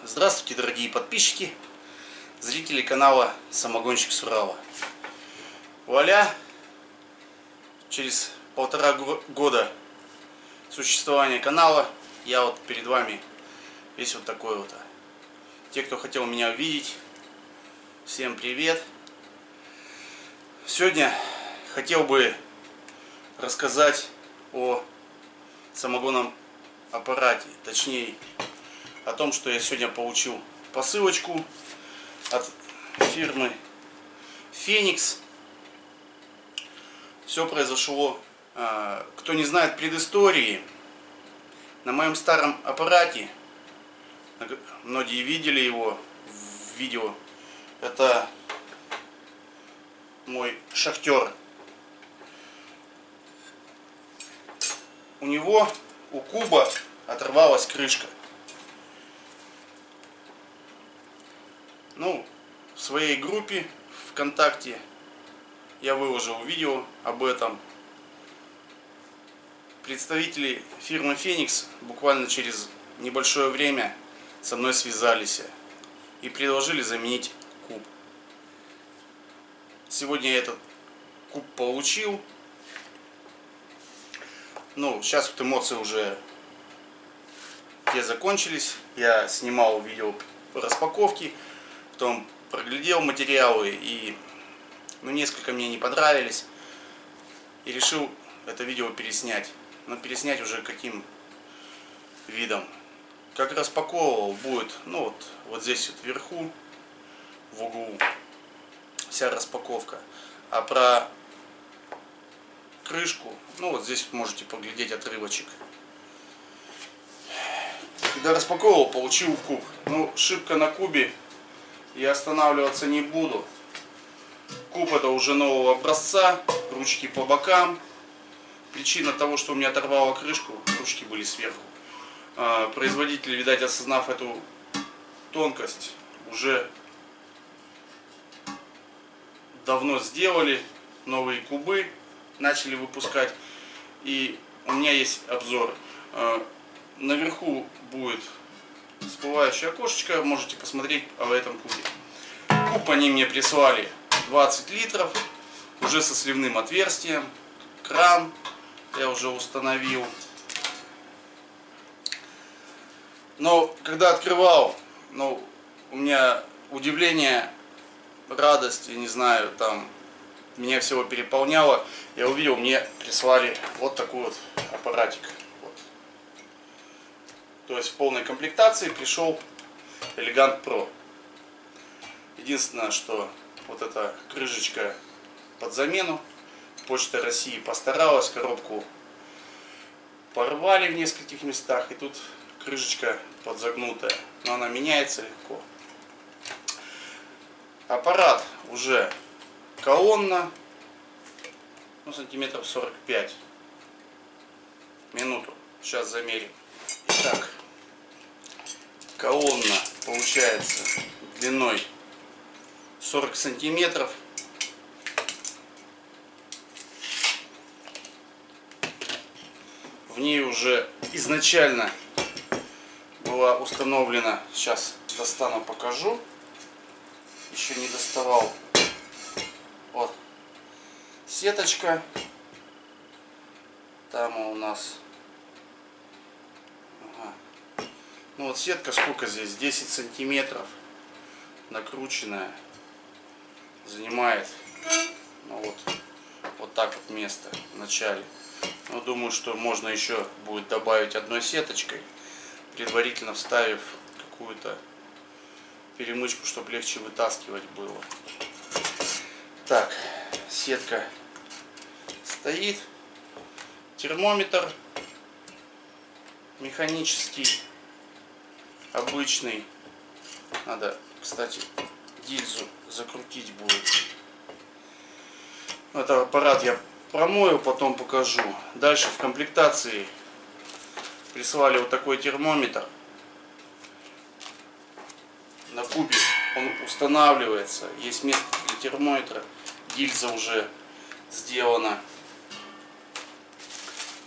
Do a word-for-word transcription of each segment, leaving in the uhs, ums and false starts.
Здравствуйте, дорогие подписчики, зрители канала Самогонщик с Урала. Вуаля! Через полтора года существования канала я вот перед вами весь вот такой вот. Те, кто хотел меня увидеть, всем привет! Сегодня хотел бы рассказать о самогонном аппарате, точнее о том, что я сегодня получил посылочку от фирмы Феникс. Все произошло, кто не знает предыстории, на моем старом аппарате, многие видели его в видео, это мой шахтер. У него, у куба, оторвалась крышка. Ну, в своей группе ВКонтакте я выложил видео об этом. Представители фирмы Феникс буквально через небольшое время со мной связались и предложили заменить куб. Сегодня я этот куб получил. Ну, сейчас вот эмоции уже те закончились. Я снимал видео по распаковке, потом проглядел материалы, и ну, несколько мне не понравились. И решил это видео переснять. Но переснять уже каким видом. Как распаковывал, будет, ну вот, вот здесь вот вверху, в углу, вся распаковка. А про крышку, ну вот здесь можете поглядеть отрывочек. Когда распаковывал, получил куб. Ну, шибко на кубе я останавливаться не буду. Куб это уже нового образца, ручки по бокам. Причина того, что у меня оторвало крышку, ручки были сверху. Производитель, видать, осознав эту тонкость, уже давно сделали новые кубы, начали выпускать. И у меня есть обзор. Наверху будет всплывающее окошечко, можете посмотреть об этом кубе. Куб они мне прислали двадцать литров, уже со сливным отверстием, кран я уже установил. Но когда открывал, ну, у меня удивление, радость, я не знаю, там меня всего переполняло. Я увидел, мне прислали вот такой вот аппаратик. Вот. То есть в полной комплектации пришел Элегант Про. Единственное, что вот эта крышечка под замену. Почта России постаралась, коробку порвали в нескольких местах, и тут крышечка подзагнутая, но она меняется легко. Аппарат уже колонна, ну, сантиметров сорок пять. Минуту, сейчас замерим. Итак, колонна получается длиной сорок сантиметров. В ней уже изначально была установлена, сейчас достану, покажу, еще не доставал, вот сеточка, там у нас, ага. Ну вот сетка сколько здесь, десять сантиметров, накрученная, занимает, ну вот, вот так вот место в начале. Но думаю, что можно еще будет добавить одной сеточкой, предварительно вставив какую-то перемычку, чтобы легче вытаскивать было. Так, сетка стоит, термометр механический, обычный. Надо, кстати, гильзу закрутить будет. Это аппарат я промою, потом покажу. Дальше в комплектации прислали вот такой термометр. На кубе он устанавливается. Есть место для термометра. Гильза уже сделана.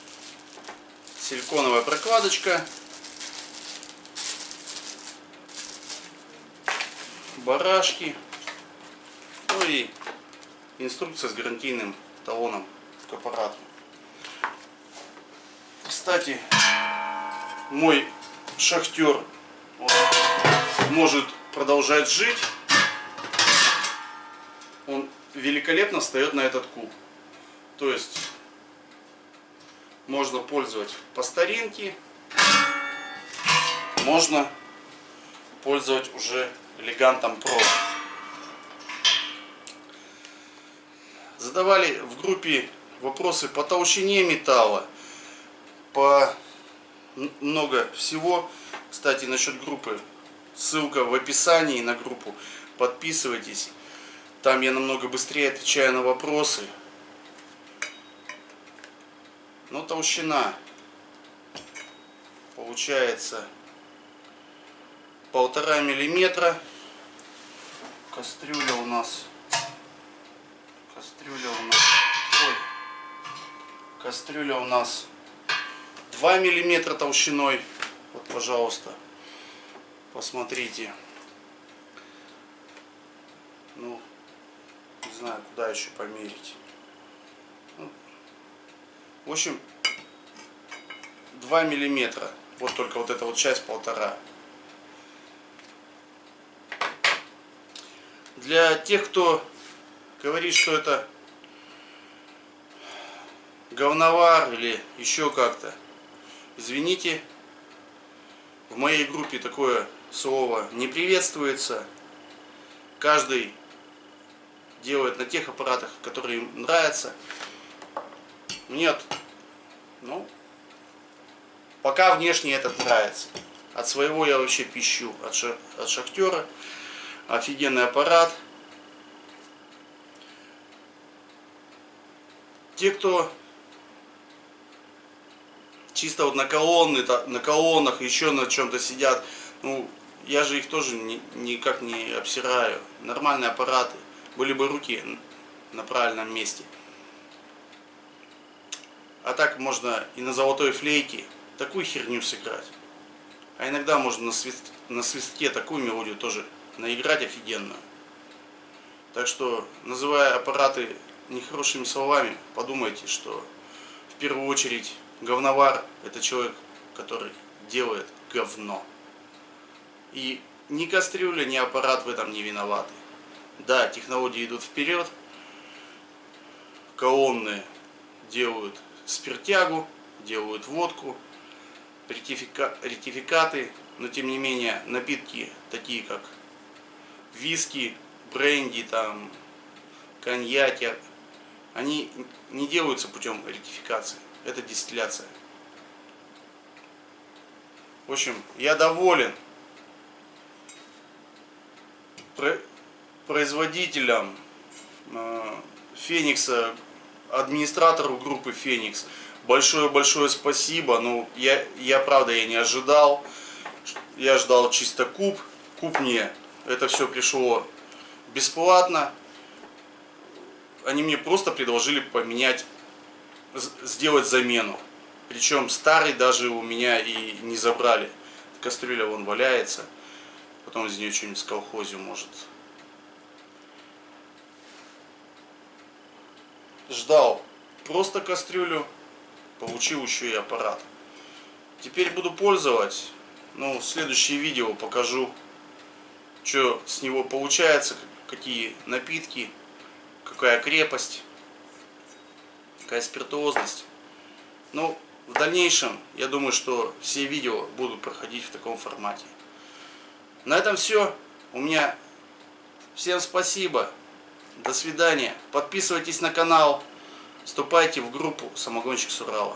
Силиконовая прокладочка. барашки. Ну и инструкция с гарантийным талоном к аппарату. Кстати, мой шахтер вот, может продолжать жить. Он великолепно встает на этот куб. То есть можно пользовать по старинке, можно пользовать уже элегантом Pro. Задавали в группе вопросы по толщине металла, по много всего. Кстати, насчет группы, ссылка в описании на группу. Подписывайтесь. Там я намного быстрее отвечаю на вопросы. Но толщина получается полтора миллиметра. Кастрюля у нас кастрюля у нас ой, кастрюля у нас два миллиметра толщиной. Вот, пожалуйста, посмотрите. Ну, не знаю, куда еще померить. Ну, в общем, два миллиметра. Вот только вот эта вот часть полтора. Для тех, кто говорит, что это говновар или еще как-то, извините, в моей группе такое слово не приветствуется. Каждый делает на тех аппаратах, которые им нравятся. Нет, ну, пока внешне этот нравится. От своего я вообще пищу, от, ша от шахтера. Офигенный аппарат. Те, кто чисто вот на колонны, на колоннах, еще на чем-то сидят, ну, я же их тоже ни, никак не обсираю. Нормальные аппараты. Были бы руки на правильном месте. А так можно и на золотой флейте такую херню сыграть. А иногда можно на, свист, на свистке такую мелодию тоже наиграть офигенную. Так что, называя аппараты нехорошими словами, подумайте, что в первую очередь говновар — это человек, который делает говно. И ни кастрюля, ни аппарат в этом не виноваты. Да, технологии идут вперед, колонны делают спиртягу, делают водку, ретифика, ретификаты, но тем не менее напитки такие как виски, бренди, там, коньяки, они не делаются путем ретификации, это дистилляция. В общем, я доволен производителям Феникса, администратору группы Феникс. Большое-большое спасибо. Ну, я, я правда я не ожидал. Я ждал чисто куб. Куб мне это все пришло бесплатно. Они мне просто предложили поменять, сделать замену. Причем старый даже у меня и не забрали. Кастрюля вон валяется. Потом из нее что-нибудь сколхозю может. Ждал просто кастрюлю, получил еще и аппарат. Теперь буду пользовать. Ну, в следующее видео покажу, что с него получается, какие напитки, какая крепость, какая спиртуозность. Ну, в дальнейшем, я думаю, что все видео будут проходить в таком формате. На этом все. У меня всем спасибо. До свидания. Подписывайтесь на канал. Вступайте в группу Самогонщик с Урала.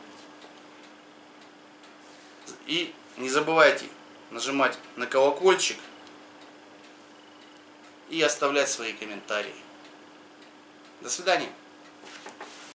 И не забывайте нажимать на колокольчик и оставлять свои комментарии. До свидания.